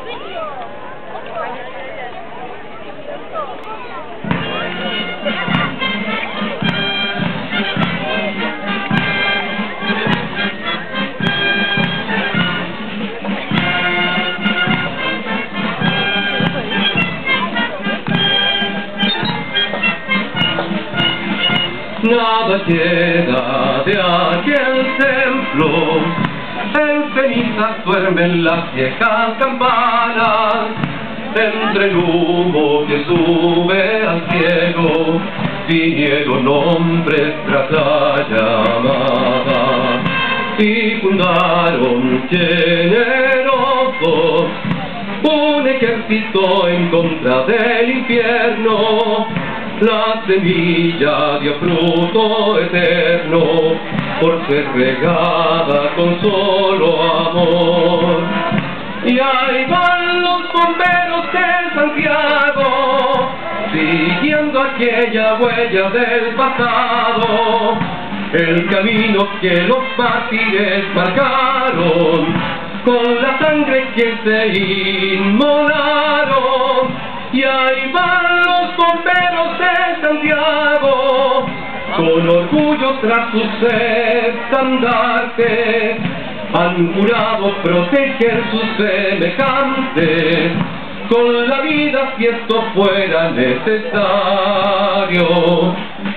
Nada queda de aquel templo, en cenizas duermen las viejas campanas, entre el humo que sube al cielo, vinieron hombres tras la llamada, y fundaron generosos un ejército en contra del infierno. La semilla dio fruto eterno por ser regada con solo amor. Y ahí van los bomberos de Santiago, siguiendo aquella huella del pasado, el camino que los mártires marcaron, con la sangre que se inmolaron. Y ahí van los bomberos de Santiago, con orgullo tras sus estandartes, han jurado proteger sus semejantes, con la vida si esto fuera necesario.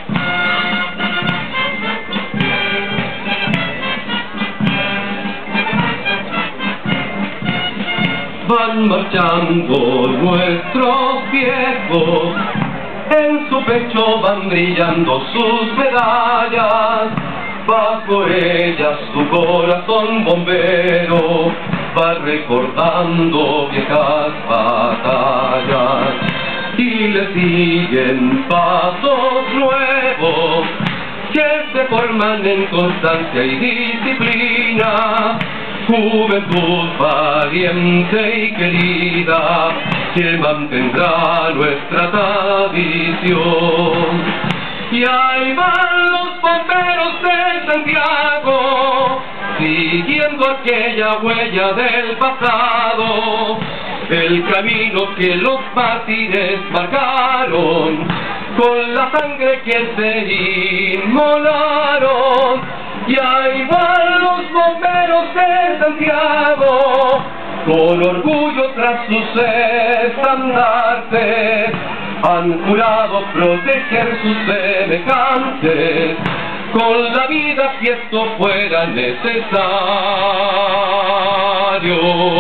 Van marchando nuestros viejos, en su pecho van brillando sus medallas, bajo ellas su corazón bombero va recordando viejas batallas, y le siguen pasos nuevos que se forman en constancia y disciplina. Juventud valiente y querida, que mantendrá nuestra tradición. Y ahí van los bomberos de Santiago, siguiendo aquella huella del pasado, el camino que los mártires marcaron, con la sangre que se inmolaron. Y ahí van los bomberos de Santiago, con orgullo tras sus estandartes, han jurado proteger sus semejantes, con la vida si esto fuera necesario.